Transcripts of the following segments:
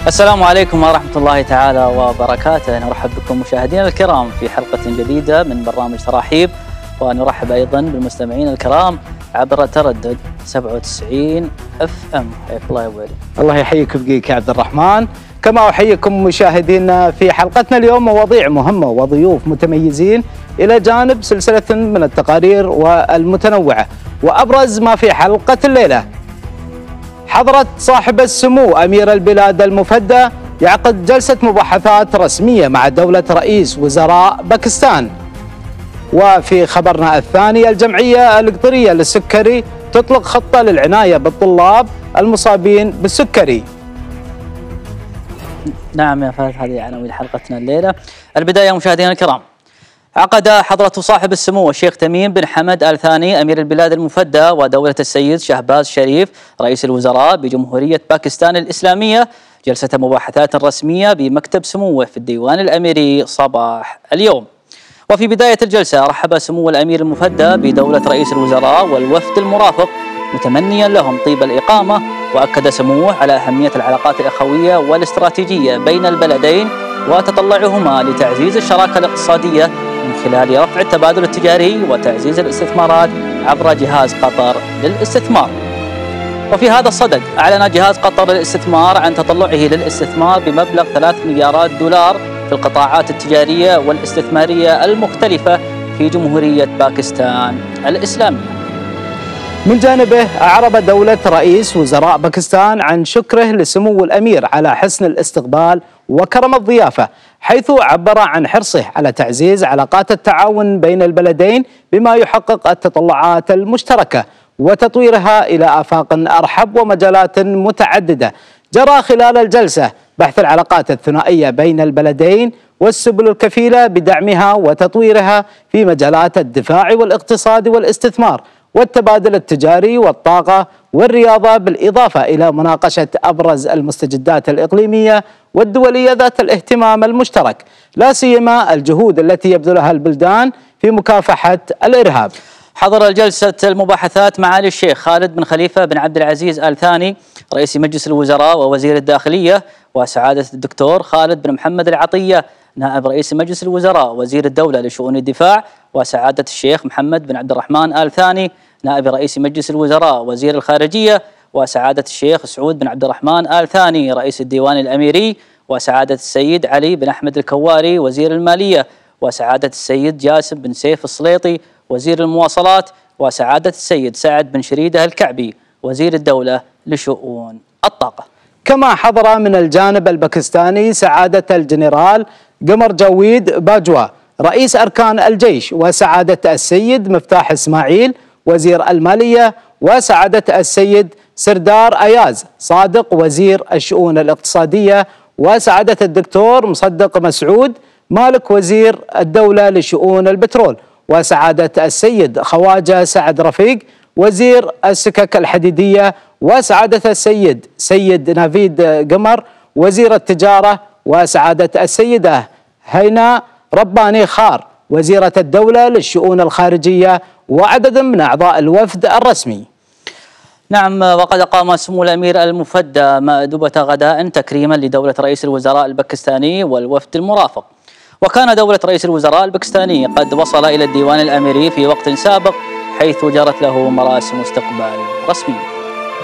السلام عليكم ورحمة الله تعالى وبركاته. نرحب بكم مشاهدينا الكرام في حلقة جديدة من برنامج تراحيب، ونرحب أيضا بالمستمعين الكرام عبر تردد 97 FM. حياك الله يا ابو علي. الله يحييك بقيك يا عبد الرحمن، كما أحييكم مشاهدينا في حلقتنا اليوم. مواضيع مهمة وضيوف متميزين إلى جانب سلسلة من التقارير والمتنوعة. وأبرز ما في حلقة الليلة: حضرة صاحب السمو أمير البلاد المفدى يعقد جلسة مباحثات رسمية مع دولة رئيس وزراء باكستان. وفي خبرنا الثاني: الجمعية القطرية للسكري تطلق خطة للعناية بالطلاب المصابين بالسكري. نعم يا فهد، هذه عناوين حلقتنا الليلة. البداية مشاهدينا الكرام: عقد حضرة صاحب السمو الشيخ تميم بن حمد آل ثاني أمير البلاد المفدى ودولة السيد شهباز شريف رئيس الوزراء بجمهورية باكستان الإسلامية جلسة مباحثات رسمية بمكتب سموه في الديوان الأميري صباح اليوم. وفي بداية الجلسة رحب سمو الأمير المفدى بدولة رئيس الوزراء والوفد المرافق متمنيا لهم طيب الإقامة، وأكد سموه على أهمية العلاقات الأخوية والاستراتيجية بين البلدين وتطلعهما لتعزيز الشراكة الاقتصادية من خلال رفع التبادل التجاري وتعزيز الاستثمارات عبر جهاز قطر للاستثمار. وفي هذا الصدد أعلن جهاز قطر للاستثمار عن تطلعه للاستثمار بمبلغ 3 مليارات دولار في القطاعات التجارية والاستثمارية المختلفة في جمهورية باكستان الإسلامية. من جانبه أعرب دولة رئيس وزراء باكستان عن شكره لسمو الأمير على حسن الاستقبال وكرم الضيافة، حيث عبر عن حرصه على تعزيز علاقات التعاون بين البلدين بما يحقق التطلعات المشتركة وتطويرها إلى آفاق أرحب ومجالات متعددة. جرى خلال الجلسة بحث العلاقات الثنائية بين البلدين والسبل الكفيلة بدعمها وتطويرها في مجالات الدفاع والاقتصاد والاستثمار والتبادل التجاري والطاقة والرياضة، بالإضافة إلى مناقشة أبرز المستجدات الإقليمية والدولية ذات الاهتمام المشترك، لا سيما الجهود التي يبذلها البلدان في مكافحة الإرهاب. حضر الجلسة المباحثات معالي الشيخ خالد بن خليفة بن عبد العزيز آل ثاني رئيس مجلس الوزراء ووزير الداخلية، وسعادة الدكتور خالد بن محمد العطية نائب رئيس مجلس الوزراء وزير الدولة لشؤون الدفاع، وسعادة الشيخ محمد بن عبد الرحمن آل ثاني نائب رئيس مجلس الوزراء وزير الخارجية، وسعادة الشيخ سعود بن عبد الرحمن آل ثاني رئيس الديوان الأميري، وسعادة السيد علي بن أحمد الكواري وزير المالية، وسعادة السيد جاسم بن سيف السليطي وزير المواصلات، وسعادة السيد سعد بن شريدة الكعبي وزير الدولة لشؤون الطاقة. كما حضر من الجانب الباكستاني سعادة الجنرال قمر جاويد باجوا رئيس أركان الجيش، وسعادة السيد مفتاح إسماعيل وزير المالية، وسعادة السيد سردار أياز صادق وزير الشؤون الاقتصادية، وسعادة الدكتور مصدق مسعود مالك وزير الدولة لشؤون البترول، وسعادة السيد خواجة سعد رفيق وزير السكك الحديدية، وسعادة السيد سيد نافيد قمر وزير التجارة، وسعادة السيدة هينا رباني خار وزيرة الدولة للشؤون الخارجية، وعدد من أعضاء الوفد الرسمي. نعم، وقد أقام سمو الأمير المفدى مأدبة غداء تكريما لدولة رئيس الوزراء الباكستاني والوفد المرافق. وكان دولة رئيس الوزراء الباكستاني قد وصل إلى الديوان الأميري في وقت سابق، حيث جرت له مراسم استقبال رسمية.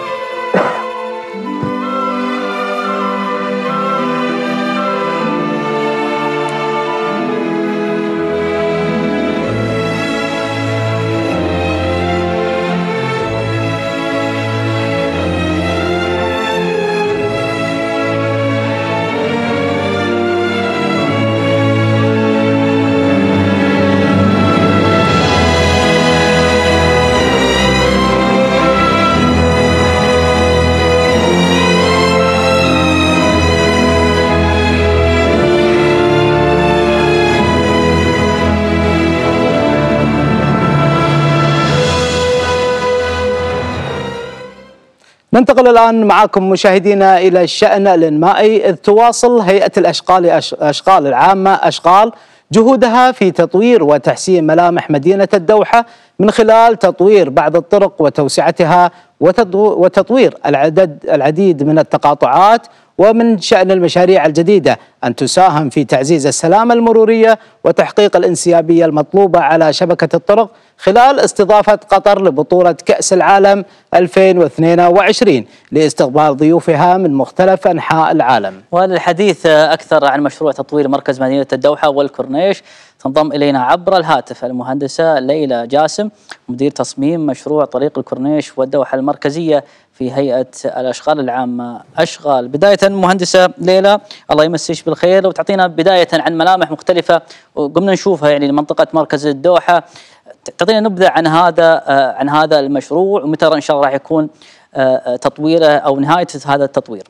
ننتقل الآن معكم مشاهدينا إلى الشأن الإنمائي، إذ تواصل هيئة الأشغال العامة أشغال جهودها في تطوير وتحسين ملامح مدينة الدوحة من خلال تطوير بعض الطرق وتوسعتها وتطوير العديد من التقاطعات ومن شأن المشاريع الجديدة أن تساهم في تعزيز السلامة المرورية وتحقيق الانسيابية المطلوبة على شبكة الطرق خلال استضافة قطر لبطولة كأس العالم 2022 لاستقبال ضيوفها من مختلف أنحاء العالم. وللحديث أكثر عن مشروع تطوير مركز مدينة الدوحة والكورنيش تنضم إلينا عبر الهاتف المهندسة ليلى جاسم، مدير تصميم مشروع طريق الكورنيش والدوحة المركزية في هيئة الأشغال العامة أشغال. بداية مهندسة ليلى، الله يمسيش بالخير، وتعطينا بداية عن ملامح مختلفة قمنا نشوفها يعني لمنطقة مركز الدوحة، تعطينا نبذة عن هذا المشروع ومتى إن شاء الله راح يكون تطويره أو نهاية هذا التطوير.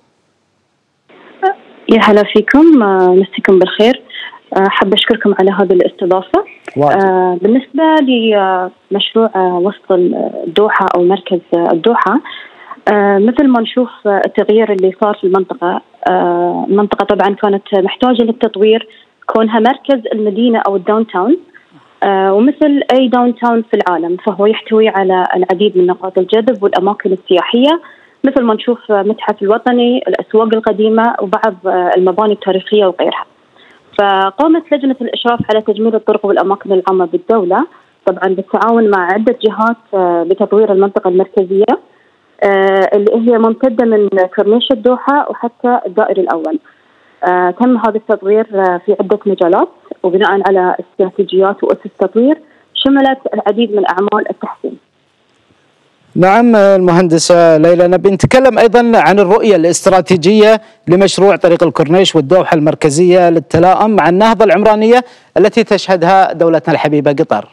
يا هلا فيكم، مسيكم بالخير. حابة أشكركم على هذه الاستضافة. بالنسبة لمشروع وسط الدوحة أو مركز الدوحة، مثل ما نشوف التغيير اللي صار في المنطقة، المنطقة طبعا كانت محتاجة للتطوير كونها مركز المدينة أو الداون تاون، ومثل أي داون تاون في العالم فهو يحتوي على العديد من نقاط الجذب والأماكن السياحية، مثل ما نشوف متحف الوطني، الأسواق القديمة، وبعض المباني التاريخية وغيرها. فقامت لجنة الإشراف على تجميل الطرق والأماكن العامة بالدولة طبعا بالتعاون مع عدة جهات بتطوير المنطقة المركزية اللي هي ممتدة من كورنيش الدوحة وحتى الدائري الأول. تم هذا التطوير في عدة مجالات، وبناء على استراتيجيات وأسس تطوير شملت العديد من أعمال التحسين. نعم المهندسة ليلى، نبي نتكلم أيضا عن الرؤية الاستراتيجية لمشروع طريق الكورنيش والدوحة المركزية للتلائم مع النهضة العمرانية التي تشهدها دولتنا الحبيبة قطر.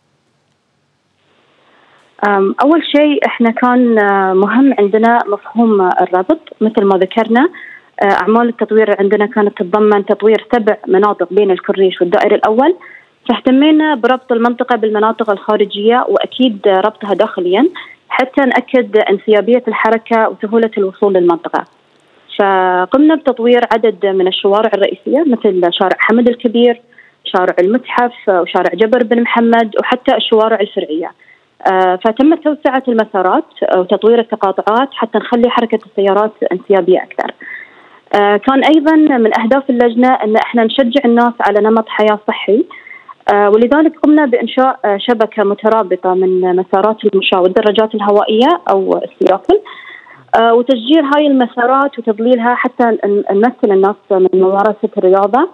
أول شيء إحنا كان مهم عندنا مفهوم الربط، مثل ما ذكرنا أعمال التطوير عندنا كانت تتضمن تطوير 7 مناطق بين الكورنيش والدائري الأول، فاهتمينا بربط المنطقة بالمناطق الخارجية وأكيد ربطها داخليا حتى نأكد انسيابية الحركة وسهولة الوصول للمنطقة. فقمنا بتطوير عدد من الشوارع الرئيسية مثل شارع حمد الكبير، شارع المتحف، وشارع جبر بن محمد، وحتى الشوارع الفرعية. فتم توسعة المسارات وتطوير التقاطعات حتى نخلي حركة السيارات انسيابية أكثر. كان أيضا من أهداف اللجنة أن احنا نشجع الناس على نمط حياة صحي، ولذلك قمنا بإنشاء شبكة مترابطة من مسارات المشاة والدراجات الهوائية أو السياكل، وتشجير هاي المسارات وتضليلها حتى نمثل الناس من ممارسة الرياضة،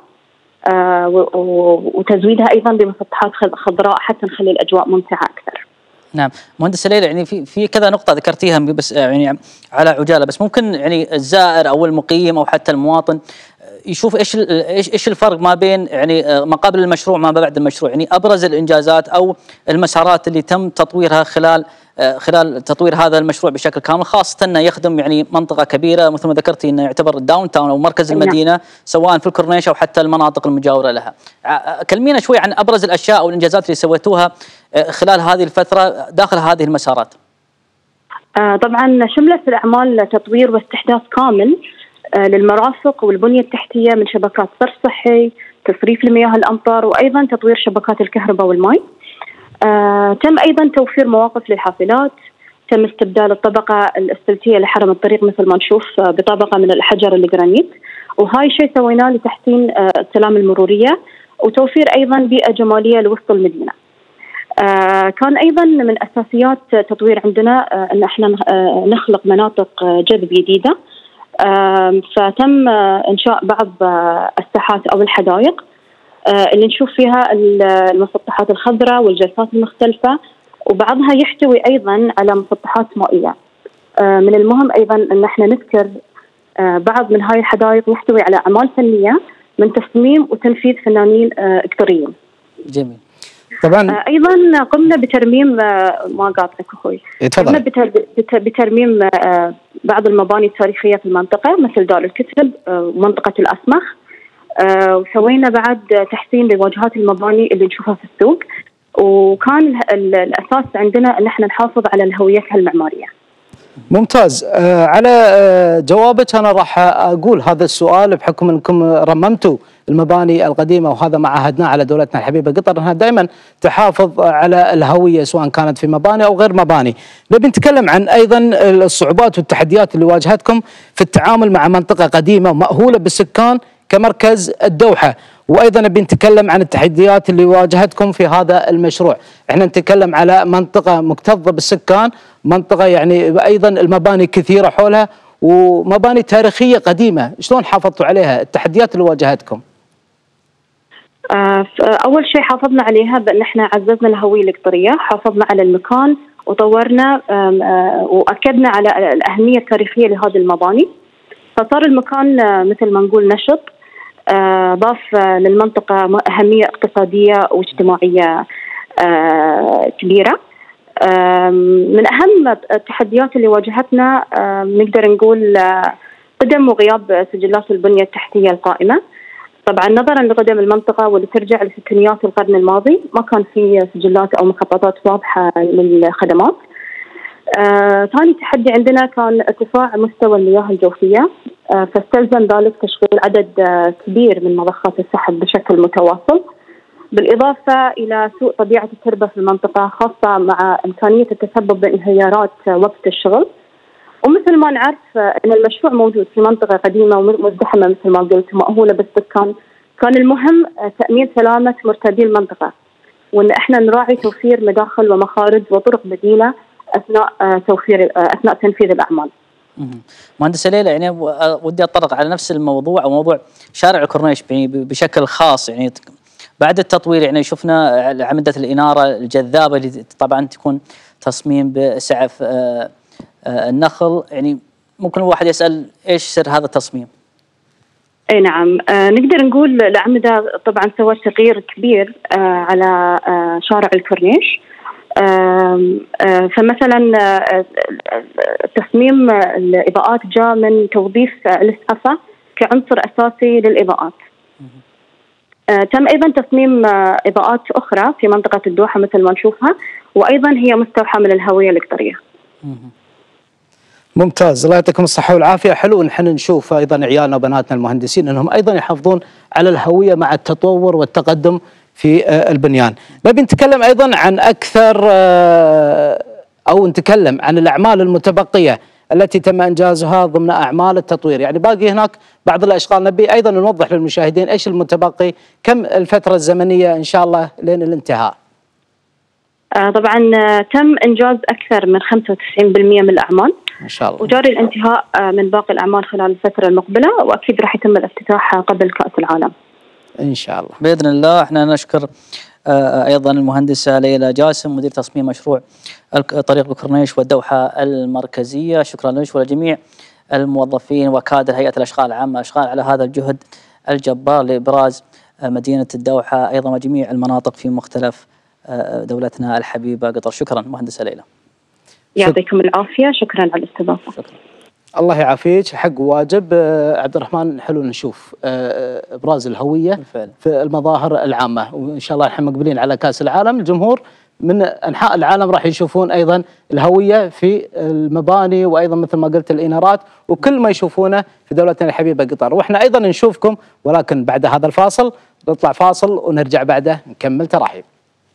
وتزويدها أيضا بمسطحات خضراء حتى نخلي الأجواء ممتعة أكثر. نعم مهندسة ليلى، يعني في كذا نقطة ذكرتيها بس يعني على عجالة، بس ممكن يعني الزائر أو المقيم أو حتى المواطن يشوف ايش الفرق ما بين يعني ما قبل المشروع ما بعد المشروع، يعني ابرز الانجازات او المسارات اللي تم تطويرها خلال تطوير هذا المشروع بشكل كامل، خاصه انه يخدم يعني منطقه كبيره مثل ما ذكرتي انه يعتبر الداون تاون او مركز المدينه سواء في الكورنيش او حتى المناطق المجاوره لها. كلمينا شوي عن ابرز الاشياء او الانجازات اللي سويتوها خلال هذه الفتره داخل هذه المسارات. طبعا شملت الاعمال تطوير واستحداث كامل للمرافق والبنية التحتية من شبكات صرف صحي، تصريف لمياه الأمطار، وأيضا تطوير شبكات الكهرباء والماء. تم أيضا توفير مواقف للحافلات، تم استبدال الطبقة الأسفلتية لحرم الطريق مثل ما نشوف بطبقة من الحجر الجرانيت، وهاي شيء سويناه لتحسين السلامة المرورية وتوفير أيضا بيئة جمالية لوسط المدينة. كان أيضا من أساسيات تطوير عندنا أن احنا نخلق مناطق جذب جديدة، فتم إنشاء بعض الساحات أو الحدائق اللي نشوف فيها المسطحات الخضراء والجلسات المختلفة، وبعضها يحتوي أيضا على مسطحات مائية. من المهم أيضا أن احنا نذكر بعض من هاي الحدائق يحتوي على أعمال فنية من تصميم وتنفيذ فنانين قطريين. جميل. طبعا ايضا قمنا بترميم ما قاطعك اخوي، قمنا بترميم بعض المباني التاريخيه في المنطقه مثل دار الكتب ومنطقه الاسمخ، وسوينا بعد تحسين لواجهات المباني اللي نشوفها في السوق، وكان الاساس عندنا ان احنا نحافظ على هويتها المعماريه. ممتاز. على جوابك أنا راح أقول هذا السؤال بحكم أنكم رممتوا المباني القديمة، وهذا ما عهدناه على دولتنا الحبيبة قطر أنها دائما تحافظ على الهوية سواء كانت في مباني أو غير مباني. نبي نتكلم عن أيضا الصعوبات والتحديات اللي واجهتكم في التعامل مع منطقة قديمة ومأهولة بالسكان كمركز الدوحة، وايضا نبي نتكلم عن التحديات اللي واجهتكم في هذا المشروع. احنا نتكلم على منطقه مكتظه بالسكان، منطقه يعني ايضا المباني كثيره حولها ومباني تاريخيه قديمه، شلون حافظتوا عليها؟ التحديات اللي واجهتكم. اول شيء حافظنا عليها بان احنا عززنا الهويه القطريه، حافظنا على المكان وطورنا واكدنا على الاهميه التاريخيه لهذه المباني، فصار المكان مثل ما نقول نشط، ضاف للمنطقة أهمية اقتصادية واجتماعية كبيرة. من أهم التحديات اللي واجهتنا نقدر نقول قدم وغياب سجلات البنية التحتية القائمة. طبعا نظرا لقدم المنطقة واللي ترجع لستينيات القرن الماضي ما كان في سجلات أو مخططات واضحة للخدمات. ثاني تحدي عندنا كان ارتفاع مستوى المياه الجوفية، فاستلزم ذلك تشغيل عدد كبير من مضخات السحب بشكل متواصل، بالإضافة إلى سوء طبيعة التربة في المنطقة، خاصة مع إمكانية التسبب بانهيارات وقت الشغل. ومثل ما نعرف أن المشروع موجود في منطقة قديمة ومزدحمة مثل ما قلت ومأهولة بالسكان، كان المهم تأمين سلامة مرتادي المنطقة، وأن احنا نراعي توفير مداخل ومخارج وطرق بديلة أثناء تنفيذ الأعمال. مهندسة ليلى، يعني ودي أتطرق على نفس الموضوع أو موضوع شارع الكورنيش بشكل خاص. يعني بعد التطوير يعني شفنا عمدة الإنارة الجذابة اللي طبعا تكون تصميم بسعف النخل، يعني ممكن الواحد يسأل إيش سر هذا التصميم؟ اي نعم، نقدر نقول الأعمدة طبعا سوت تغيير كبير على شارع الكورنيش. فمثلا تصميم الإضاءات جاء من توظيف الإسعافة كعنصر أساسي للإضاءات. تم أيضا تصميم إضاءات أخرى في منطقة الدوحة مثل ما نشوفها، وأيضا هي مستوحاة من الهوية القطرية. ممتاز، الله يعطيكم الصحة والعافية. حلو نحن نشوف أيضا عيالنا وبناتنا المهندسين أنهم أيضا يحافظون على الهوية مع التطور والتقدم في البنيان. نبي نتكلم أيضا عن أكثر أو نتكلم عن الأعمال المتبقية التي تم إنجازها ضمن أعمال التطوير، يعني باقي هناك بعض الأشغال. نبي أيضا نوضح للمشاهدين إيش المتبقي، كم الفترة الزمنية إن شاء الله لين الانتهاء. طبعا تم إنجاز أكثر من 95% من الأعمال إن شاء الله، وجاري الانتهاء من باقي الأعمال خلال الفترة المقبلة، وأكيد راح يتم الافتتاح قبل كأس العالم إن شاء الله بإذن الله. احنا نشكر أيضا المهندسة ليلى جاسم مدير تصميم مشروع طريق الكورنيش والدوحة المركزية. شكرا لك ولجميع الموظفين وكادر هيئة الأشغال العامة أشغال على هذا الجهد الجبار لإبراز مدينة الدوحة أيضا وجميع المناطق في مختلف دولتنا الحبيبة قطر. شكرا مهندسة ليلى. يعطيكم العافية، شكرا على الاستضافة. شكرا. الله يعافيك، حق واجب. عبد الرحمن، حلو نشوف ابراز الهويه بالفعل في المظاهر العامه، وان شاء الله نحن مقبلين على كاس العالم. الجمهور من انحاء العالم راح يشوفون ايضا الهويه في المباني وايضا مثل ما قلت الانارات وكل ما يشوفونه في دولتنا الحبيبه قطر، واحنا ايضا نشوفكم، ولكن بعد هذا الفاصل نطلع فاصل ونرجع بعده نكمل تراحيب.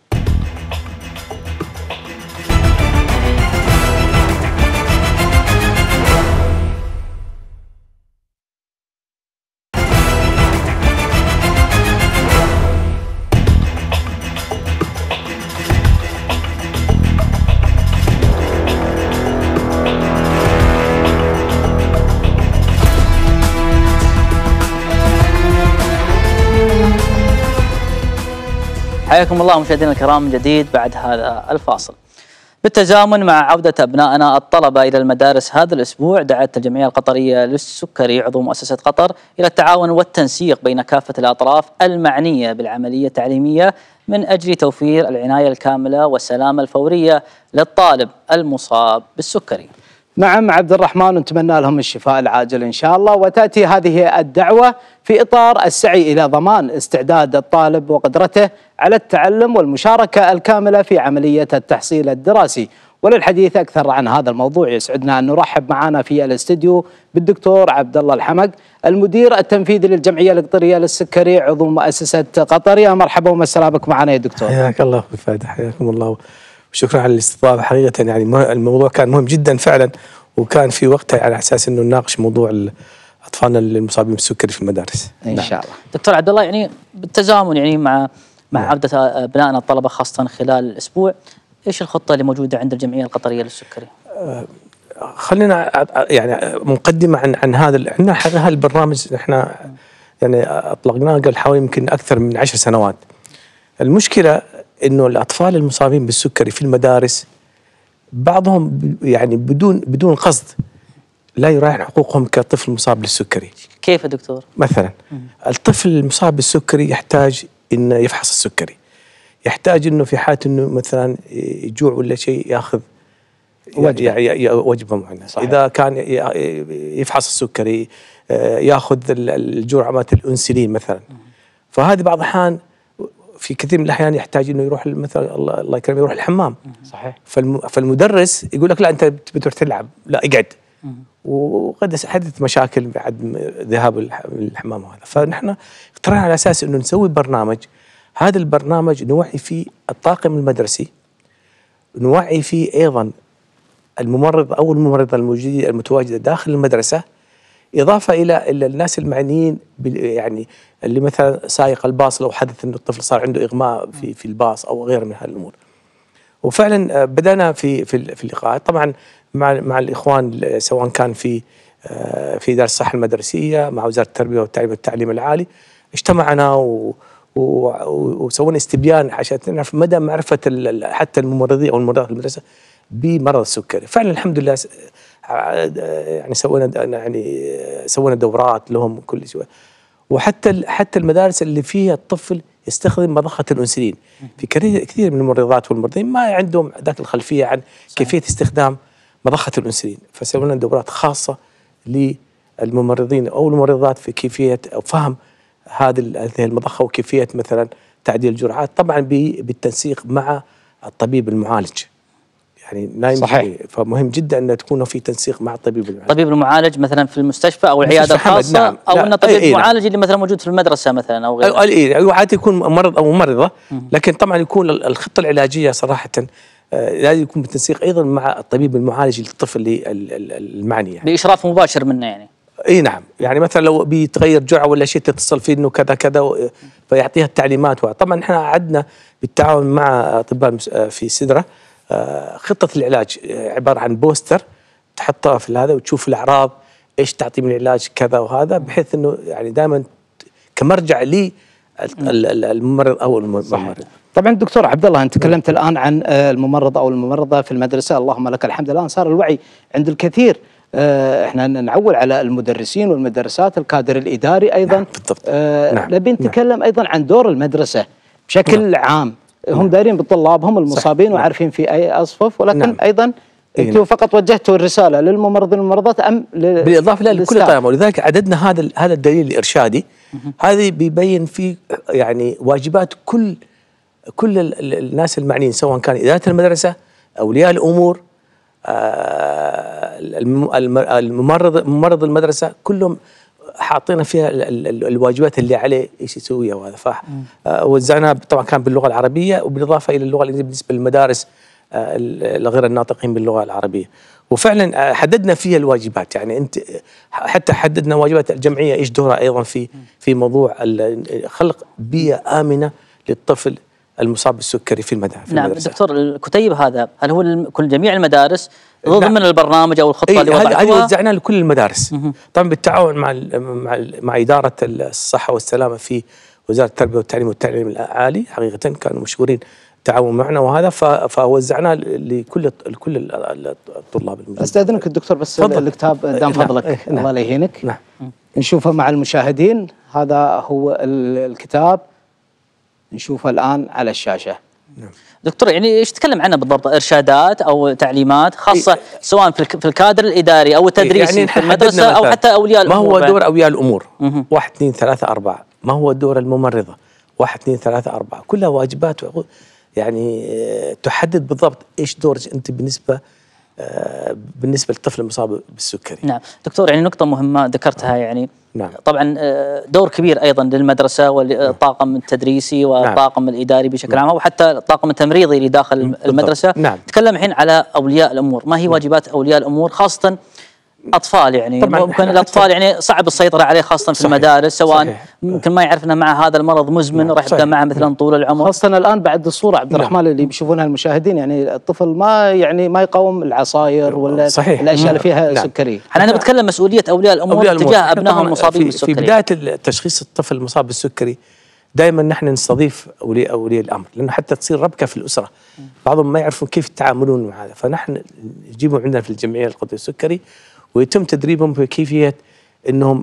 حياكم الله مشاهدينا الكرام من جديد بعد هذا الفاصل. بالتزامن مع عودة أبنائنا الطلبة إلى المدارس هذا الأسبوع، دعت الجمعية القطرية للسكري عضو مؤسسة قطر إلى التعاون والتنسيق بين كافة الأطراف المعنية بالعملية التعليمية من أجل توفير العناية الكاملة والسلامة الفورية للطالب المصاب بالسكري. نعم عبد الرحمن، نتمنى لهم الشفاء العاجل إن شاء الله. وتأتي هذه الدعوة في إطار السعي إلى ضمان استعداد الطالب وقدرته على التعلم والمشاركة الكاملة في عملية التحصيل الدراسي، وللحديث أكثر عن هذا الموضوع يسعدنا أن نرحب معنا في الاستديو بالدكتور عبد الله الحمق، المدير التنفيذي للجمعية القطرية للسكري، عضو مؤسسة قطر. يا مرحبا ومساء بك معنا يا دكتور. حياك الله أخوي فهد، حياكم الله وشكرا على الاستضافة. حقيقة يعني الموضوع كان مهم جدا فعلا، وكان في وقتها على أساس أنه نناقش موضوع أطفالنا المصابين بالسكري في المدارس. إن شاء الله. دكتور عبد الله، يعني بالتزامن يعني مع عودة أبنائنا الطلبة خاصة خلال الأسبوع، إيش الخطة اللي موجودة عند الجمعية القطرية للسكري؟ خلينا يعني مقدمة عن هذا. احنا هذا البرنامج احنا يعني أطلقناه قبل حوالي يمكن أكثر من 10 سنوات. المشكلة إنه الأطفال المصابين بالسكري في المدارس بعضهم يعني بدون قصد لا يراعي حقوقهم كطفل مصاب بالسكري. كيف يا دكتور؟ مثلا الطفل المصاب بالسكري يحتاج إنه يفحص السكري، يحتاج إنه في حالة إنه مثلا يجوع ولا شيء ياخذ وجبة معينة. إذا كان يفحص السكري ياخذ الجرعات الأنسولين مثلا. فهذه بعض الأحيان في كثير من الأحيان يحتاج إنه يروح مثلا الله يكرمه يروح الحمام. صحيح. فالمدرس يقول لك لا أنت بتروح تلعب، لا اقعد. وقد حدثت مشاكل بعد ذهاب الحمام وهذا. فنحن اقترحنا على أساس إنه نسوي برنامج. هذا البرنامج نوعي فيه الطاقم المدرسي، نوعي فيه أيضا الممرض أو الممرضة المتواجدة داخل المدرسة، إضافة إلى الناس المعنيين يعني اللي مثلا سائق الباص لو حدث إنه الطفل صار عنده إغماء في الباص أو غير من هالأمور. وفعلا بدأنا في اللقاءات طبعا مع الإخوان، سواء كان في إدارة الصحة المدرسية مع وزارة التربية والتعليم العالي. اجتمعنا وسوينا استبيان عشان نعرف مدى معرفة حتى الممرضين أو الممرضات المدرسة بمرض السكري. فعلا الحمد لله يعني سوينا دورات لهم كل شيء. وحتى المدارس اللي فيها الطفل يستخدم مضخة الأنسولين، في كثير من الممرضات والممرضين ما عندهم ذاك الخلفية عن كيفية استخدام مضخة الأنسولين. فسوينا دورات خاصة للممرضين أو الممرضات في كيفية أو فهم هذه المضخة وكيفية مثلا تعديل الجرعات، طبعا بالتنسيق مع الطبيب المعالج. يعني صحيح. فمهم جدا أن تكون في تنسيق مع الطبيب المعالج. الطبيب المعالج مثلا في المستشفى أو العيادة الخاصة. نعم. أو أن الطبيب المعالج اللي مثلا موجود في المدرسة مثلا أو غيره. أو عادة يكون ممرض أو ممرضة، لكن طبعا يكون الخطة العلاجية صراحة لازم يكون بالتنسيق أيضا مع الطبيب المعالج للطفل المعني يعني. بإشراف مباشر منه يعني. اي نعم. يعني مثلا لو بيتغير جرعه ولا شيء تتصل فيه انه كذا كذا فيعطيها التعليمات. طبعا احنا عدنا بالتعاون مع اطباء في سدره خطه العلاج عباره عن بوستر تحطها في هذا وتشوف الاعراض ايش تعطي من العلاج كذا وهذا، بحيث انه يعني دائما كمرجع للممرض او الممرض. طبعا دكتور عبد الله، انت تكلمت الان عن الممرض او الممرضه في المدرسه، اللهم لك الحمد. الان صار الوعي عند الكثير. احنا نعول على المدرسين والمدرسات، الكادر الاداري ايضا. نعم بالضبط. نبي نتكلم ايضا عن دور المدرسه بشكل عام. هم دارين بطلابهم المصابين وعارفين في اي اصفف، ولكن ايضا انتم فقط وجهتوا الرساله للممرضين والممرضات ام بالاضافه لكل الطلاب. ولذلك عددنا هذا الدليل الارشادي. هذه بيبين فيه يعني واجبات كل الناس المعنيين، سواء كان اداره المدرسه، اولياء الامور، ممرض المدرسه، كلهم حاطين فيها الواجبات اللي عليه ايش يسويها. وهذا وزعناها طبعا كان باللغه العربيه وبالاضافه الى اللغه الانجليزيه بالنسبه للمدارس غير الناطقين باللغه العربيه. وفعلا حددنا فيها الواجبات. يعني انت حتى حددنا واجبات الجمعيه ايش دورها ايضا في موضوع خلق بيئه امنه للطفل المصاب بالسكري في المدارس. نعم دكتور، الكتيب هذا هل هو كل جميع المدارس ضمن البرنامج او الخطه اللي وضعتوها؟ هذه وزعناها لكل المدارس طبعا بالتعاون مع اداره الصحه والسلامه في وزاره التربيه والتعليم العالي. حقيقه كانوا مشكورين تعاون معنا وهذا، فوزعناه لكل الطلاب الموجودين. استاذنك الدكتور بس الكتاب دام فضلك. الله لا يهينك. نعم. نشوفه مع المشاهدين. هذا هو الكتاب، نشوفه الآن على الشاشة. نعم. دكتور، يعني ايش تتكلم عنه بالضبط؟ ارشادات او تعليمات خاصه سواء في الكادر الاداري او التدريسي يعني في المدرسه او حتى اولياء الامور؟ ما هو دور اولياء الامور؟ 1 2 3 4. ما هو دور الممرضه؟ 1 2 3 4. كلها واجبات يعني تحدد بالضبط ايش دورك انت بالنسبه للطفل المصاب بالسكري. نعم دكتور، يعني نقطة مهمة ذكرتها، يعني نعم. طبعا دور كبير أيضا للمدرسة والطاقم التدريسي والطاقم الإداري بشكل عام، وحتى الطاقم التمريضي اللي داخل المدرسة. نعم. نتكلم الحين على أولياء الأمور، ما هي واجبات أولياء الأمور خاصة أطفال؟ يعني ممكن الأطفال يعني صعب السيطرة عليه خاصة في المدارس، سواء ممكن ما يعرف أنه مع هذا المرض مزمن راح يبقى معه مثلا طول العمر، خاصة الآن بعد الصورة عبد الرحمن اللي بيشوفونها المشاهدين، يعني الطفل ما يقاوم العصاير ولا الأشياء اللي فيها سكري. أنا بتكلم مسؤولية أولياء الأمور تجاه أبنائهم المصابين بالسكري. في بداية تشخيص الطفل المصاب بالسكري دائما نحن نستضيف أولياء الأمر، لأنه حتى تصير ربكة في الأسرة، بعضهم ما يعرفون كيف يتعاملون مع هذا، فنحن نجيبهم عندنا في الجمعية القومية للسكري ويتم تدريبهم في كيفية انهم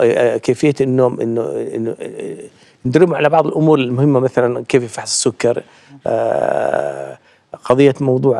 انه ندربهم على بعض الامور المهمه، مثلا كيف فحص السكر، قضيه موضوع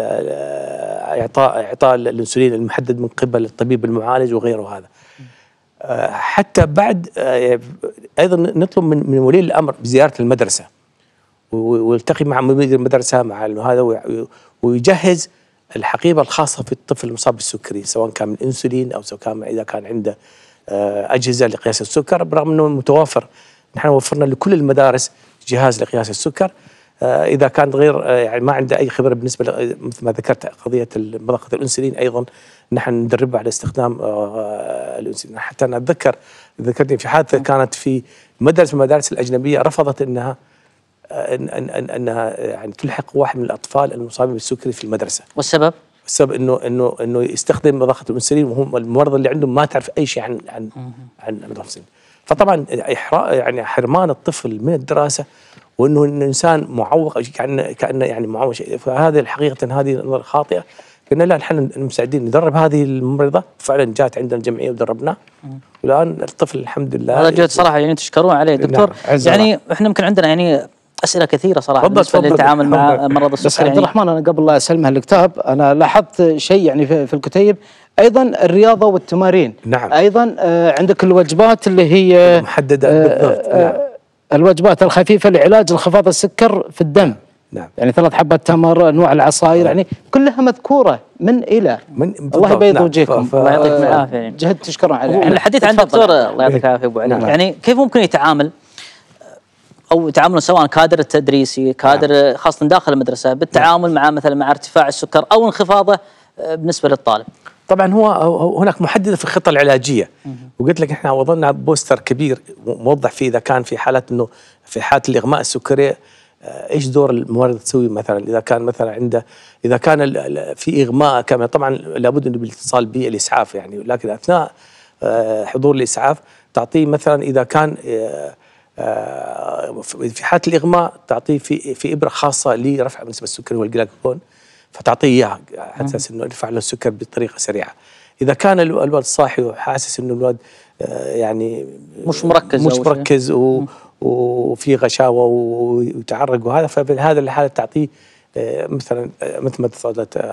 اعطاء الانسولين المحدد من قبل الطبيب المعالج وغيره. هذا حتى بعد ايضا نطلب من ولي الامر بزياره المدرسه ويلتقي مع مدير المدرسه مع هذا ويجهز الحقيبة الخاصة في الطفل المصاب بالسكري، سواء كان من انسولين او سواء كان اذا كان عنده اجهزة لقياس السكر، برغم انه متوفر. نحن وفرنا لكل المدارس جهاز لقياس السكر. اذا كان غير يعني ما عنده اي خبرة بالنسبة مثل ما ذكرت قضية مضخة الانسولين، ايضا نحن ندربه على استخدام الانسولين. حتى انا ذكرتني في حادثة كانت في مدرسة من المدارس الاجنبية رفضت انها يعني تلحق واحد من الاطفال المصابين بالسكري في المدرسه. والسبب؟ السبب انه يستخدم مضخه الانسولين وهم المرضى اللي عندهم ما تعرف اي شيء عن مضخه الانسولين. فطبعا يعني حرمان الطفل من الدراسه وانه الانسان معوق كانه يعني معوق، فهذه الحقيقه هذه نظرة خاطئه. قلنا لا، نحن مساعدين ندرب هذه الممرضه، فعلا جات عندنا الجمعيه ودربناه، والان الطفل الحمد لله هذا جهد صراحه يعني تشكرون عليه دكتور. يعني احنا يمكن عندنا يعني اسئله كثيره صراحه بالنسبه للتعامل مع مرض السكري. بس عبد الرحمن انا قبل لا اسلمها الكتاب، انا لاحظت شيء يعني في الكتيب ايضا الرياضه والتمارين. نعم. ايضا عندك الوجبات اللي هي محدده بالضبط. نعم. الوجبات الخفيفه لعلاج انخفاض السكر في الدم. نعم. يعني 3 حبات تمر، انواع العصائر، يعني كلها مذكوره من الى. الله يبيض وجهكم. الله يعطيكم العافيه. جهد تشكرون عليه. الحديث عن دكتور الله يعطيك العافيه ابو علي. يعني كيف ممكن يتعامل او يتعاملون سواء كادر التدريسي كادر خاصه داخل المدرسه بالتعامل مع ارتفاع السكر او انخفاضه بالنسبه للطالب؟ طبعا هو هناك محدده في الخطه العلاجيه، وقلت لك احنا وضعنا بوستر كبير موضح فيه اذا كان في حالات انه في حاله الاغماء السكري ايش دور الممرض تسوي. مثلا اذا كان مثلا اذا كان في اغماء كما طبعا لابد انه بالاتصال بالاسعاف يعني، لكن اثناء حضور الاسعاف تعطيه مثلا اذا كان في حاله الاغماء تعطيه في ابره خاصه لرفع نسبه السكر والجلاكون، فتعطيه اياها على اساس انه يرفع له السكر بطريقه سريعه. اذا كان الولد صاحي وحاسس انه الولد يعني مش مركز وفي غشاوه وتعرق وهذا، ففي هذا الحاله تعطيه مثلا مثل ما تفضلت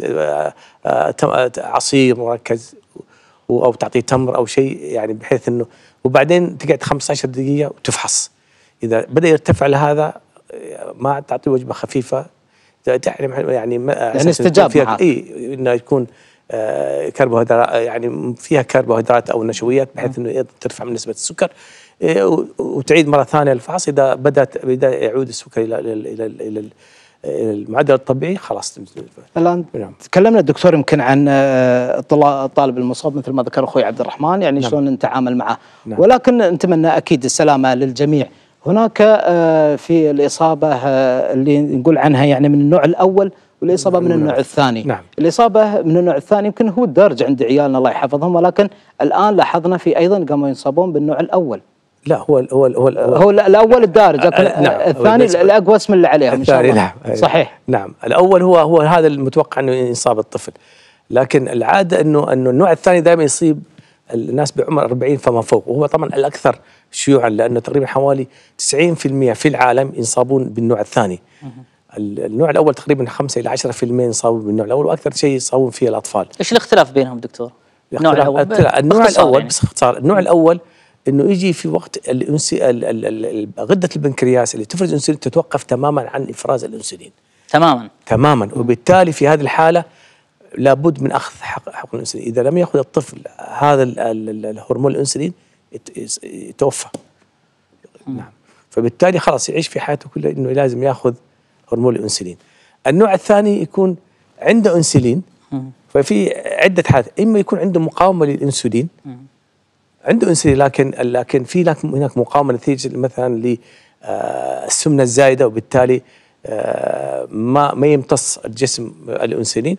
عصير مركز او تعطيه تمر او شيء يعني، بحيث انه وبعدين تقعد 15 دقيقه وتفحص. اذا بدا يرتفع لهذا ما تعطيه وجبه خفيفه يعني استجاب معك انه يكون كربوهيدرات يعني فيها كربوهيدرات او نشويات، بحيث انه ترفع من نسبه السكر وتعيد مره ثانيه الفحص. اذا بدا يعود السكر الى المعدل الطبيعي خلاص. الان تكلمنا الدكتور يمكن عن الطالب المصاب مثل ما ذكر اخوي عبد الرحمن، يعني شلون نتعامل معه، ولكن نتمنى اكيد السلامه للجميع. هناك في الاصابه اللي نقول عنها يعني من النوع الاول والإصابة من النوع الثاني. نعم. الإصابة من النوع الثاني يمكن هو الدارج عند عيالنا الله يحفظهم، ولكن الآن لاحظنا في أيضا قاموا ينصابون بالنوع الأول. لا هو الأول الدارج، لكن نعم الثاني الأقوى اسم اللي عليهم إن شاء الله. نعم. صحيح. نعم الأول هو هذا المتوقع أنه ينصاب الطفل، لكن العادة أنه النوع الثاني دائما يصيب الناس بعمر 40 فما فوق، وهو طبعا الأكثر شيوعا، لأنه تقريبا حوالي 90% في العالم ينصابون بالنوع الثاني. النوع الأول تقريبا 5 إلى 10% ينصابون بالنوع الأول، وأكثر شيء ينصابون فيه الأطفال. إيش الاختلاف بينهم دكتور؟ النوع الأول بس اختصار، النوع الأول انه يجي في وقت غده البنكرياس اللي تفرز الانسولين تتوقف تماما عن افراز الانسولين تماما، وبالتالي في هذه الحاله لابد من اخذ حقن الانسولين. اذا لم ياخذ الطفل هذا الهرمون الانسولين يتوفى. نعم. فبالتالي خلاص يعيش في حياته كلها انه لازم ياخذ هرمون الانسولين. النوع الثاني يكون عنده انسولين، ففي عده حالات، اما يكون عنده مقاومه للانسولين، عنده انسولين لكن في هناك مقاومه نتيجه مثلا للسمنه الزايده، وبالتالي ما يمتص الجسم الانسولين.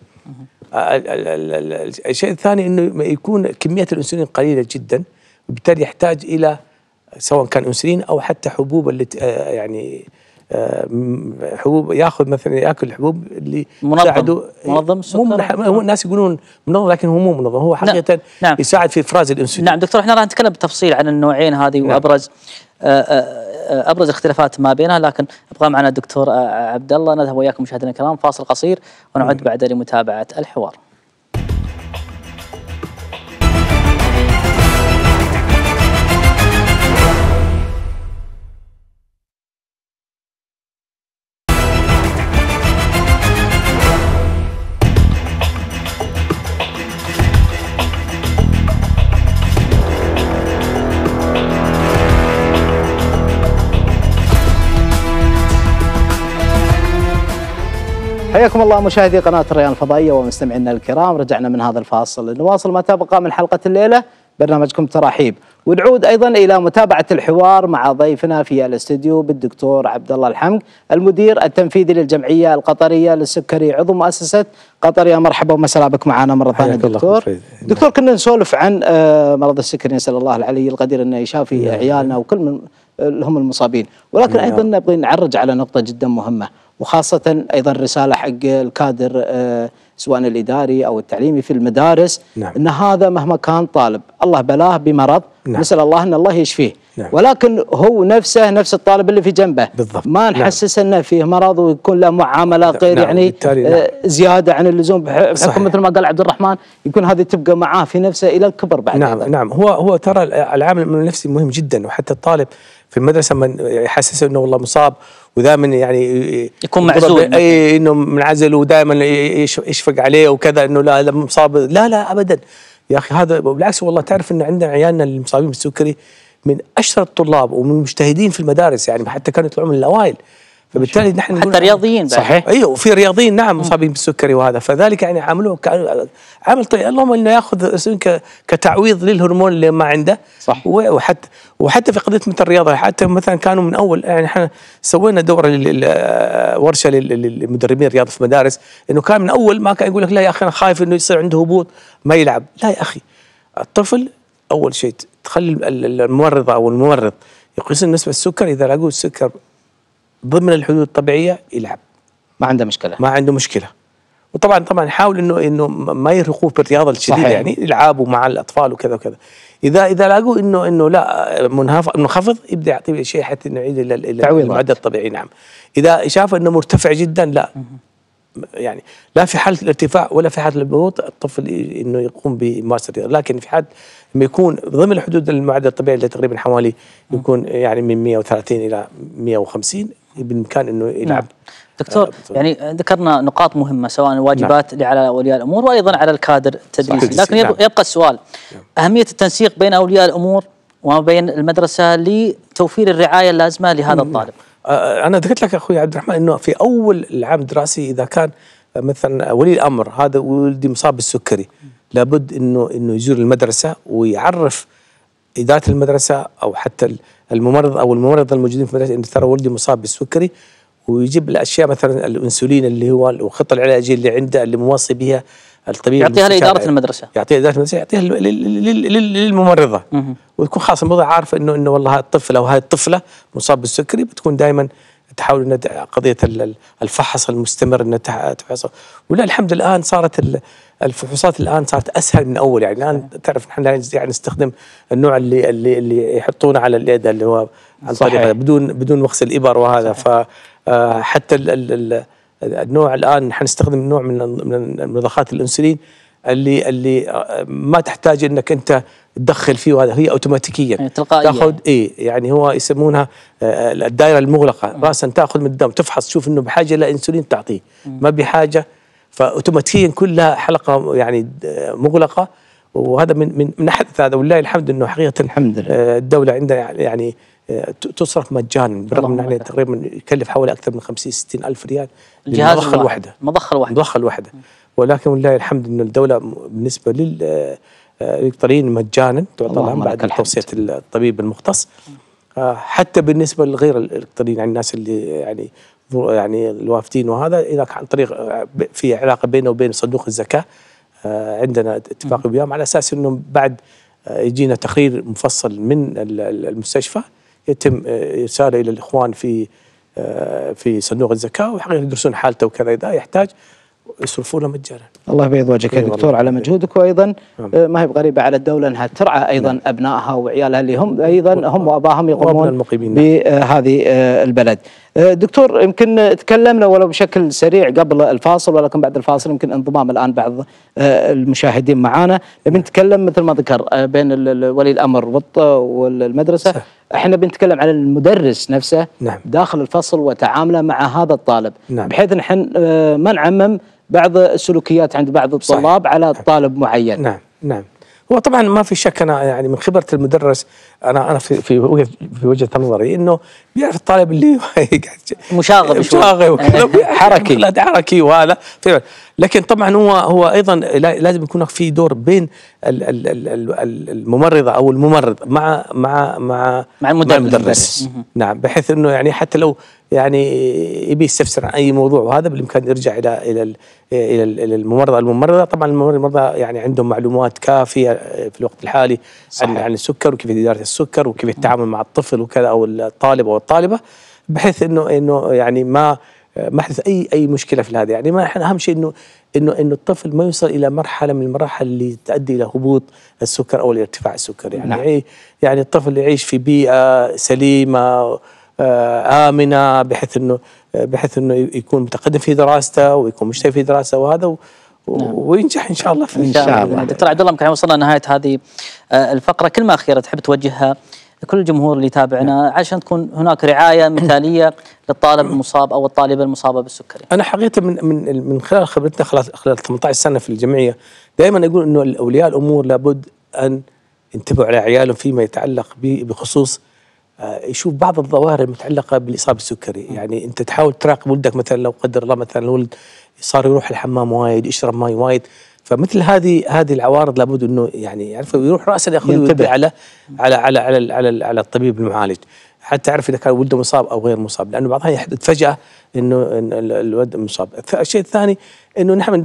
الشيء الثاني انه يكون كميه الانسولين قليله جدا، وبالتالي يحتاج الى سواء كان انسولين او حتى حبوب اللي يعني حبوب، ياخذ مثلا ياكل حبوب اللي منظم السكر. هو الناس يقولون منظم، لكن هو مو منظم، هو حقيقه يساعد في افراز الانسولين. نعم دكتور، احنا راح نتكلم بالتفصيل عن النوعين هذه وابرز الاختلافات ما بينها، لكن ابقى معنا الدكتور عبد الله. نذهب وياكم مشاهدينا الكرام فاصل قصير ونعود بعد لمتابعه الحوار. حياكم الله مشاهدي قناة الريان الفضائية ومستمعينا الكرام. رجعنا من هذا الفاصل نواصل ما تبقى من حلقة الليلة برنامجكم تراحيب، ونعود أيضا إلى متابعة الحوار مع ضيفنا في الاستوديو بالدكتور عبد الله الحمق، المدير التنفيذي للجمعية القطرية للسكري، عضو مؤسسة قطر. يا مرحبا ومساء بك معنا مرة ثانية دكتور. كنا نسولف عن مرض السكري، نسأل الله العلي القدير أنه يشافي عيالنا وكل من هم المصابين، ولكن أيضا نبغي نعرج على نقطة جدا مهمة، وخاصة أيضا رسالة حق الكادر سواء الإداري أو التعليمي في المدارس. أن هذا مهما كان طالب الله بلاه بمرض، نسأل الله أن الله يشفيه، ولكن هو نفس الطالب اللي في جنبه بالضبط. ما نحسس أنه فيه مرض ويكون له معاملة غير يعني زيادة عن اللزوم، بحكم مثل ما قال عبد الرحمن يكون هذه تبقى معاه في نفسه إلى الكبر بعد. نعم هو ترى العامل النفسي مهم جدا، وحتى الطالب في المدرسة من يحسسه انه والله مصاب ودائما يعني يكون معزول، انه منعزل ودائما يشفق عليه وكذا، انه لا مصاب، لا ابدا يا اخي. هذا بالعكس والله، تعرف ان عندنا عيالنا المصابين بالسكري من اشطر الطلاب ومن المجتهدين في المدارس، يعني حتى كانوا يطلعون من الاوائل. فبالتالي نحن حتى رياضيين بعد. صحيح، ايوه، وفي رياضيين نعم مصابين بالسكري وهذا، فذلك يعني عاملوه عامل طيب، اللهم انه ياخذ كتعويض للهرمون اللي ما عنده. صح. وحتى في قضيه مثل الرياضه، حتى مثلا كانوا من اول، يعني احنا سوينا دوره ورشه للمدربين الرياضه في المدارس، انه كان من اول ما كان يقول لك لا يا اخي انا خايف انه يصير عنده هبوط ما يلعب. لا يا اخي، الطفل اول شيء تخلي الممرضه او الممرض يقيسون نسبه السكر، اذا لقوا السكر ضمن الحدود الطبيعيه يلعب، ما عنده مشكله. وطبعا يحاول انه ما يرهقوه بالرياضه الشديده، يعني يلعبوا مع الاطفال وكذا وكذا. اذا لقوا انه لا منخفض، يبدا يعطيه شيء حتى انه يعيد الى المعدل الطبيعي. نعم. اذا شاف انه مرتفع جدا، لا يعني لا في حاله الارتفاع ولا في حاله الهبوط الطفل انه يقوم بممارسه الرياضه، لكن في حال لما يكون ضمن حدود المعدل الطبيعي اللي تقريبا حوالي يكون يعني من 130 الى 150 بالامكان انه يلعب. دكتور يعني ذكرنا نقاط مهمه، سواء الواجبات على اولياء الامور وايضا على الكادر التدريسي، لكن يبقى السؤال اهميه التنسيق بين اولياء الامور وما بين المدرسه لتوفير الرعايه اللازمه لهذا الطالب. انا ذكرت لك اخوي عبد الرحمن انه في اول العام الدراسي اذا كان مثلا ولي الامر هذا ولدي مصاب بالسكري، لابد انه يزور المدرسه ويعرف اداره المدرسه او حتى الممرض او الممرضه الموجودين في المدرسه انه ترى ولدي مصاب بالسكري، ويجيب الاشياء مثلا الانسولين اللي هو الخطه العلاجيه اللي عنده اللي موصي بها الطبيب، يعطيها لاداره المدرسه، يعطيها للممرضه، وتكون خاصه الممرضه عارفه انه والله هذا الطفل او هذه الطفله مصاب بالسكري، بتكون دائما تحاول ان قضيه الفحص المستمر انها تفحصه. ولا الحمد لله الان صارت الفحوصات الان صارت اسهل من اول، يعني الان تعرف نحن يعني نستخدم النوع اللي يحطونه على اليد اللي هو عن طريق بدون مغسل الابر وهذا. فحتى النوع الان نحن نستخدم نوع من مضخات الانسولين اللي ما تحتاج انك انت تدخل فيه، وهذا هي اوتوماتيكيا يعني تلقائيا تاخذ يعني هو يسمونها الدائره المغلقه، راسا تاخذ من الدم تفحص تشوف انه بحاجه لانسولين تعطيه، ما بحاجه، فاوتوماتيكيا كلها حلقه يعني مغلقه. وهذا من احد هذا، ولله الحمد انه حقيقه الحمد لله الدوله عندها يعني تصرف مجانا، بالرغم من يعني تقريبا يكلف حوالي اكثر من 50-60 الف ريال الجهاز المضخه الواحده، المضخه الواحده. ولكن ولله الحمد انه الدوله بالنسبه للطريقين مجانا تعطى لهم بعد توصيه الطبيب المختص. حتى بالنسبه لغير القطريين، يعني الناس اللي يعني الوافدين، وهذا اذا كان عن طريق في علاقه بينه وبين صندوق الزكاه، عندنا اتفاق وياهم على اساس انه بعد يجينا تقرير مفصل من المستشفى يتم ارساله الى الاخوان في صندوق الزكاه، وحقيقه يدرسون حالته وكذا، اذا يحتاج يصرفوا له مجانا. الله يبيض وجهك يا دكتور على مجهودك، وايضا ما هي بغريبه على الدوله انها ترعى ايضا ابنائها وعيالها اللي هم ايضا هم واباهم يقومون بهذه البلد. دكتور يمكن تكلمنا ولو بشكل سريع قبل الفاصل، ولكن بعد الفاصل يمكن انضمام الان بعض المشاهدين معنا، بنتكلم مثل ما ذكر بين ولي الامر والمدرسه. احنا بنتكلم عن المدرس نفسه داخل الفصل وتعامله مع هذا الطالب، بحيث نحن ما نعمم بعض السلوكيات عند بعض الطلاب على طالب معين. نعم هو طبعا ما في شك، انا يعني من خبره المدرس، انا في وجهه نظري انه بيعرف الطالب اللي مشاغب حركي وهذا، لكن طبعا هو ايضا لازم يكون في دور بين الممرضه او الممرض مع المدرس. نعم، بحيث انه يعني حتى لو يعني يبي يستفسر عن اي موضوع، وهذا بالامكان يرجع الى الممرضه. طبعا الممرضه يعني عندهم معلومات كافيه في الوقت الحالي عن السكر، وكيف اداره السكر، وكيف التعامل مع الطفل وكذا، او الطالب او الطالبه، بحيث انه يعني ما يحدث اي مشكله في هذا. يعني ما احنا اهم شيء انه الطفل ما يوصل الى مرحله من المراحل اللي تؤدي الى هبوط السكر او الارتفاع السكر. يعني يعني الطفل يعيش في بيئه سليمه آمنة، بحيث انه يكون متقدم في دراسته ويكون مجتهد في دراسته، وهذا وينجح ان شاء الله. ان شاء الله. دكتور عبد الله، يمكن وصلنا لنهايه هذه الفقره، كلمه اخيره تحب توجهها لكل الجمهور اللي يتابعنا عشان تكون هناك رعايه مثاليه للطالب المصاب او الطالبه المصابه بالسكري؟ انا حقيقه من خلال خبرتنا خلال 18 سنه في الجمعيه، دائما اقول انه اولياء الامور لابد ان ينتبهوا على عيالهم فيما يتعلق بخصوص يشوف بعض الظواهر المتعلقه بالاصابه بالسكري. يعني انت تحاول تراقب ولدك، مثلا لو قدر الله مثلا الولد صار يروح الحمام وايد، يشرب ماء وايد، فمثل هذه العوارض لابد انه يعني يعرف ويروح راسا ياخذ ينتبه على الطبيب المعالج، حتى يعرف اذا كان ولده مصاب او غير مصاب، لانه بعضها يحدث فجاه انه الولد مصاب. الشيء الثاني انه نحن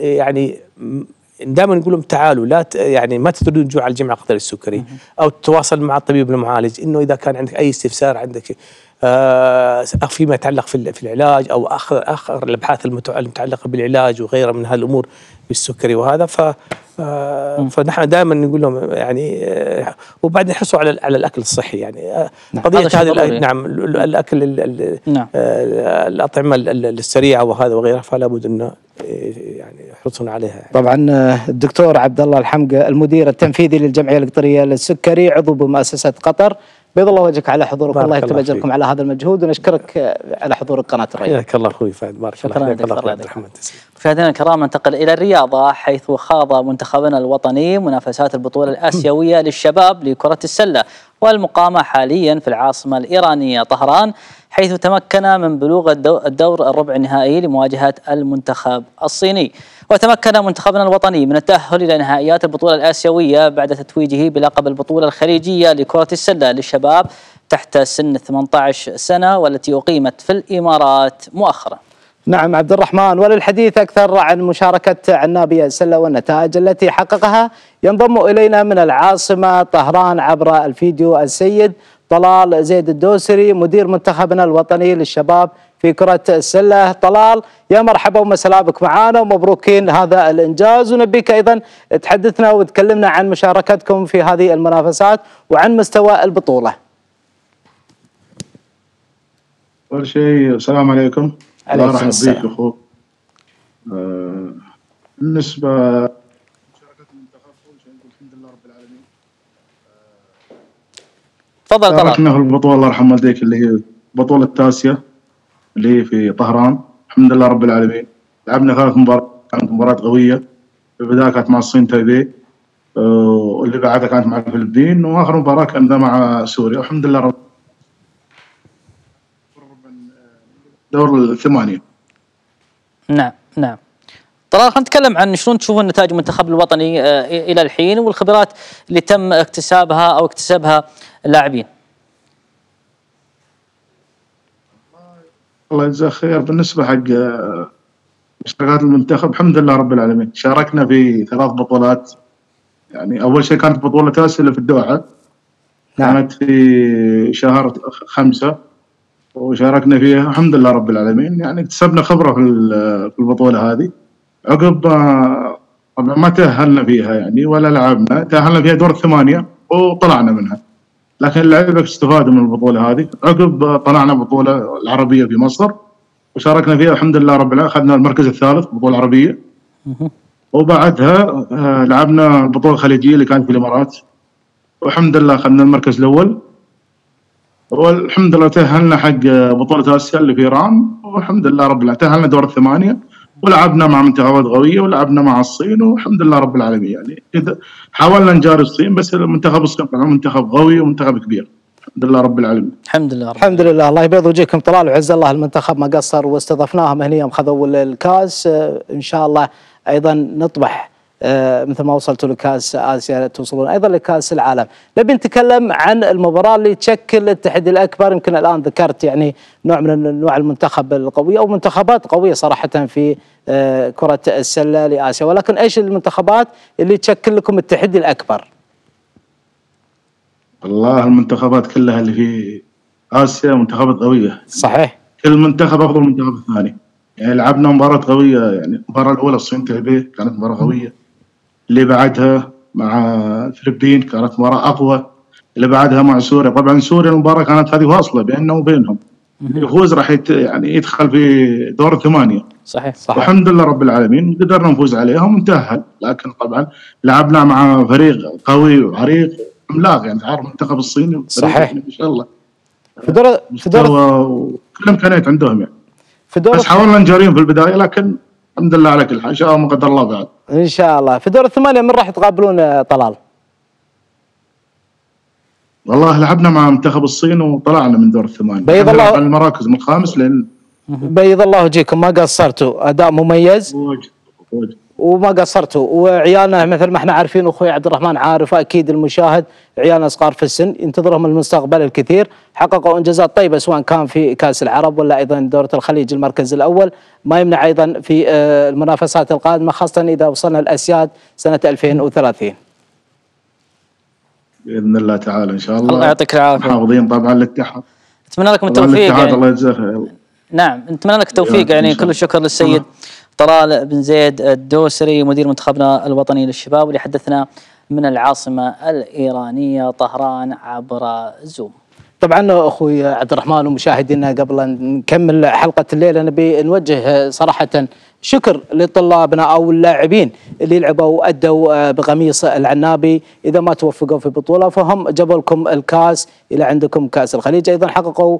دائما نقول لهم تعالوا، لا يعني ما تريدون تجوا على الجمعيه القطريه السكري، او تتواصل مع الطبيب المعالج، انه اذا كان عندك اي استفسار، عندك فيما يتعلق في العلاج، او اخر الابحاث المتعلقه بالعلاج وغيرها من هالامور بالسكري وهذا، فنحن دائما نقول لهم يعني وبعدين يحرصوا على الاكل الصحي. يعني قضيه هذه نعم الاكل الاطعمه السريعه وهذا وغيرها، فلا بد انه يعني يحرصون عليها. يعني طبعا الدكتور عبد الله الحمقى المدير التنفيذي للجمعيه القطريه للسكري، عضو بمؤسسه قطر، بيض الله وجهك على حضورك، الله يكتب اجركم على هذا المجهود، ونشكرك على حضورك قناه الريان. حياك الله اخوي فهد، بارك الله فيك. الله يرحمك. مشاهدينا الكرام، ننتقل الى الرياضه، حيث خاض منتخبنا الوطني منافسات البطوله الاسيويه للشباب لكره السله والمقامه حاليا في العاصمه الايرانيه طهران، حيث تمكن من بلوغ الدور الربع النهائي لمواجهه المنتخب الصيني. وتمكن منتخبنا الوطني من التأهل إلى نهائيات البطولة الآسيوية بعد تتويجه بلقب البطولة الخليجية لكرة السلة للشباب تحت سن 18 سنة، والتي أقيمت في الإمارات مؤخرا. نعم عبد الرحمن، وللحديث أكثر عن مشاركة عنابي السلة والنتائج التي حققها ينضم إلينا من العاصمة طهران عبر الفيديو السيد طلال زيد الدوسري، مدير منتخبنا الوطني للشباب في كرة السلة. طلال، يا مرحبا ومساء بك معانا، ومبروكين هذا الإنجاز، ونبيك أيضا تحدثنا وتكلمنا عن مشاركتكم في هذه المنافسات وعن مستوى البطولة. أول شيء السلام عليكم. عليكم السلام. أخوك. بالنسبة تفضل طلال. شاركنا في البطولة الله يرحم والديك اللي هي بطولة آسيا اللي هي في طهران، الحمد لله رب العالمين. لعبنا 3 مباريات، كانت مباراة قوية. في البداية كانت مع الصين تايبي، واللي بعدها كانت مع الفلبين، واخر مباراة كانت مع سوريا، والحمد لله رب دور ال8. نعم نعم. طلال، خلينا نتكلم عن شلون تشوفون النتائج المنتخب الوطني الى الحين والخبرات اللي تم اكتسابها او اكتسابها اللاعبين. الله يجزاه خير. بالنسبة حق مشاركات المنتخب الحمد لله رب العالمين، شاركنا في 3 بطولات. يعني أول شيء كانت بطولة آسيا اللي في الدوحة، كانت في شهر 5 وشاركنا فيها الحمد لله رب العالمين. يعني اكتسبنا خبرة في البطولة هذه. عقب طبعا ما تأهلنا فيها يعني ولا لعبنا، تأهلنا فيها دور ال8 وطلعنا منها، لكن اللعيبة استفادوا من البطولة هذه. عقب طلعنا بطولة العربية في مصر وشاركنا فيها الحمد لله رب العالمين، أخذنا المركز الثالث بطولة عربية. وبعدها لعبنا البطولة الخليجية اللي كانت في الإمارات، والحمد لله أخذنا المركز الأول. والحمد لله تأهلنا حق بطولة آسيا اللي في إيران، والحمد لله رب العالمين تأهلنا دور ال8 ولعبنا مع منتخبات قوية ولعبنا مع الصين، والحمد لله رب العالمين. يعني إذا حاولنا نجاري الصين، بس المنتخب الصين طبعا منتخب قوي ومنتخب كبير، الحمد لله رب العالمين. الحمد لله رب الحمد لله. الله يبيض وجهكم طلال وعز الله. المنتخب ما قصر واستضفناهم هنا خذوا الكاس. ان شاء الله ايضا نطمح مثل ما وصلتوا لكاس اسيا توصلون ايضا لكاس العالم. نبي نتكلم عن المباراه اللي تشكل التحدي الاكبر. يمكن الان ذكرت يعني نوع من انواع المنتخب القويه او منتخبات قويه صراحه في كره السله لاسيا، ولكن ايش المنتخبات اللي تشكل لكم التحدي الاكبر؟ والله المنتخبات كلها اللي في اسيا منتخبات قويه. صحيح. كل منتخب افضل من المنتخب الثاني. يعني لعبنا مباراه قويه، يعني المباراه الاولى الصين تايبي كانت مباراه قويه، اللي بعدها مع الفلبين كانت مباراه اقوى، اللي بعدها مع سوريا. طبعا سوريا المباراه كانت هذه فاصله بيننا وبينهم، يفوز راح يعني يدخل في دور ال8. صحيح. والحمد لله رب العالمين قدرنا نفوز عليهم ونتأهل. لكن طبعا لعبنا مع فريق قوي وعريق عملاق، يعني تعرف المنتخب الصيني صحيح ما شاء الله في دور كل الامكانيات عندهم يعني. بس دور حاولنا نجاريهم في البدايه، لكن الحمد لله على كل حال ان شاء الله ما قدر الله بعد. ان شاء الله. في دور ال8 من راح تقابلون طلال؟ والله لعبنا مع منتخب الصين وطلعنا من دور ال8. بيض الله المراكز من الخامس لين بيض الله وجهكم. ما قصرتوا، اداء مميز وما قصرتوا. وعيالنا مثل ما احنا عارفين، اخوي عبد الرحمن عارف اكيد المشاهد، عيالنا صغار في السن ينتظرهم المستقبل الكثير. حققوا انجازات طيبه سواء كان في كاس العرب ولا ايضا دوره الخليج المركز الاول، ما يمنع ايضا في المنافسات القادمه خاصه اذا وصلنا الاسياد سنه 2030 باذن الله تعالى ان شاء الله. الله يعطيك العافيه. محافظين طبعا للاتحاد. اتمنى لكم التوفيق يعني. الله يجزاه خير. نعم نتمنى لك التوفيق يعني. كل الشكر للسيد طلال بن زيد الدوسري مدير منتخبنا الوطني للشباب، واللي حدثنا من العاصمة الإيرانية طهران عبر زوم. طبعا اخوي عبد الرحمن ومشاهدينا، قبل ان نكمل حلقه الليله نبي نوجه صراحه شكر لطلابنا او اللاعبين اللي لعبوا وادوا بقميص العنابي. اذا ما توفقوا في بطوله فهم جابوا لكم الكاس الى عندكم كاس الخليج. ايضا حققوا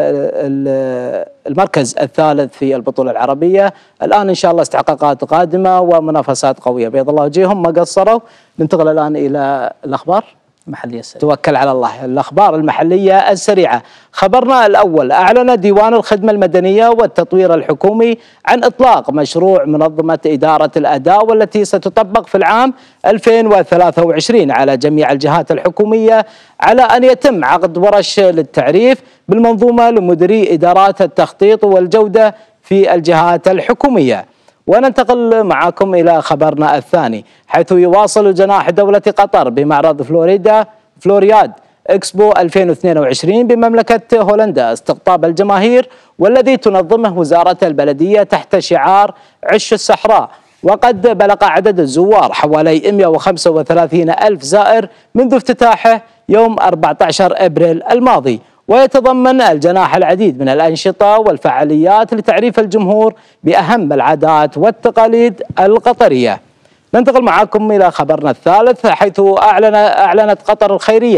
المركز الثالث في البطوله العربيه. الان ان شاء الله استحقاقات قادمه ومنافسات قويه بيض الله وجههم، ما قصروا. ننتقل الان الى الاخبار محلية السريعة. توكل على الله. الأخبار المحلية السريعة. خبرنا الأول: أعلن ديوان الخدمة المدنية والتطوير الحكومي عن إطلاق مشروع منظمة إدارة الأداء، والتي ستطبق في العام 2023 على جميع الجهات الحكومية، على أن يتم عقد ورش للتعريف بالمنظومة لمديري إدارات التخطيط والجودة في الجهات الحكومية. وننتقل معكم إلى خبرنا الثاني، حيث يواصل جناح دولة قطر بمعرض فلورياد إكسبو 2022 بمملكة هولندا استقطاب الجماهير، والذي تنظمه وزارة البلدية تحت شعار عش الصحراء. وقد بلغ عدد الزوار حوالي 135 ألف زائر منذ افتتاحه يوم 14 أبريل الماضي، ويتضمن الجناح العديد من الأنشطة والفعاليات لتعريف الجمهور بأهم العادات والتقاليد القطرية. ننتقل معكم إلى خبرنا الثالث، حيث أعلنت قطر الخيرية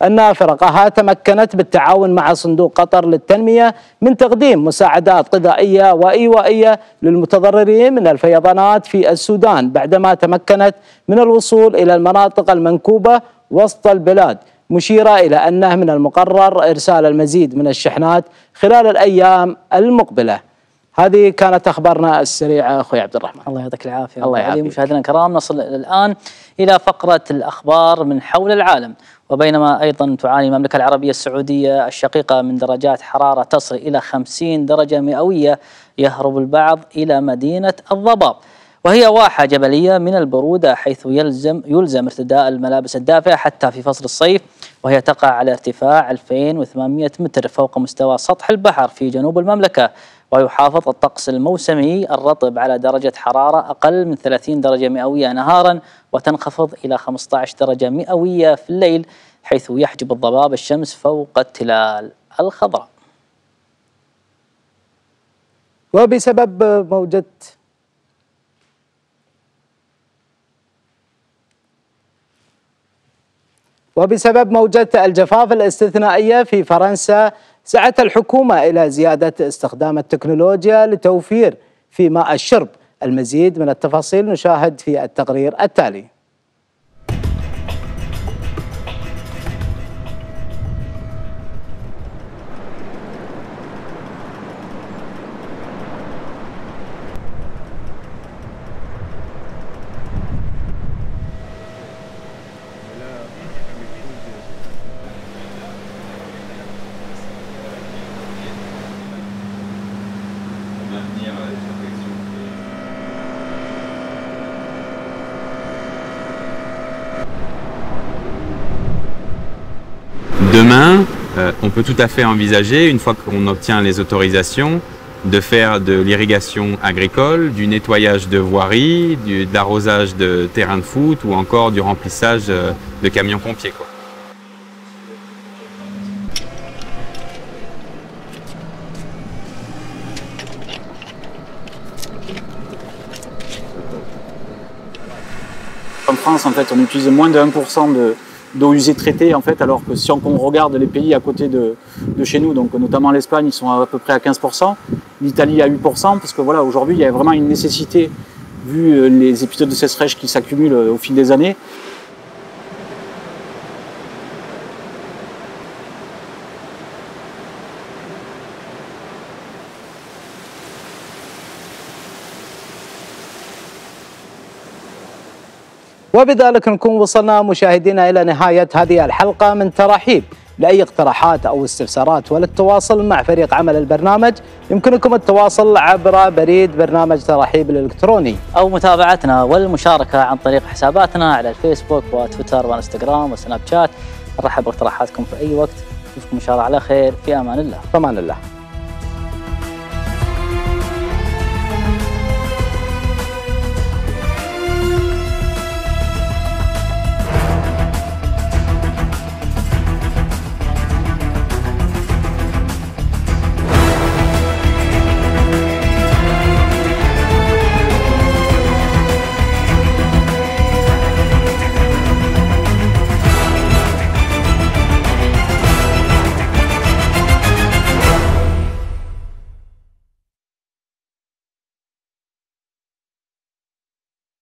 أن فرقها تمكنت بالتعاون مع صندوق قطر للتنمية من تقديم مساعدات غذائية وإيوائية للمتضررين من الفيضانات في السودان، بعدما تمكنت من الوصول إلى المناطق المنكوبة وسط البلاد، مشيرة إلى أنه من المقرر إرسال المزيد من الشحنات خلال الأيام المقبلة. هذه كانت أخبارنا السريعة أخوي عبد الرحمن. الله يعطيك العافية. الله يعافيك. مشاهدينا الكرام، نصل الآن إلى فقرة الأخبار من حول العالم. وبينما أيضا تعاني المملكة العربية السعودية الشقيقة من درجات حرارة تصل إلى 50 درجة مئوية، يهرب البعض إلى مدينة الضباب، وهي واحة جبلية من البرودة، حيث يلزم ارتداء الملابس الدافئة حتى في فصل الصيف، وهي تقع على ارتفاع 2800 متر فوق مستوى سطح البحر في جنوب المملكة. ويحافظ الطقس الموسمي الرطب على درجة حرارة أقل من 30 درجة مئوية نهارا، وتنخفض إلى 15 درجة مئوية في الليل، حيث يحجب الضباب الشمس فوق التلال الخضراء. وبسبب موجة الجفاف الاستثنائية في فرنسا، سعت الحكومة إلى زيادة استخدام التكنولوجيا لتوفير في ماء الشرب. المزيد من التفاصيل نشاهد في التقرير التالي. Demain, on peut tout à fait envisager, une fois qu'on obtient les autorisations, de faire de l'irrigation agricole, du nettoyage de voiries, de l'arrosage de terrains de foot ou encore du remplissage de camions pompiers, quoi. En France, en fait, on utilise moins de 1% d'eau usée traitée, en fait, alors que si on regarde les pays à côté de chez nous, donc notamment l'Espagne, ils sont à peu près à 15%, l'Italie à 8%, parce que voilà, aujourd'hui, il y a vraiment une nécessité, vu les épisodes de sécheresse qui s'accumulent au fil des années. وبذلك نكون وصلنا مشاهدينا إلى نهاية هذه الحلقة من تراحيب. لأي اقتراحات أو استفسارات وللتواصل مع فريق عمل البرنامج يمكنكم التواصل عبر بريد برنامج تراحيب الإلكتروني، أو متابعتنا والمشاركة عن طريق حساباتنا على الفيسبوك وتويتر وانستغرام وسناب شات. نرحب باقتراحاتكم في أي وقت. نشوفكم إن شاء الله على خير، في أمان الله. في أمان الله.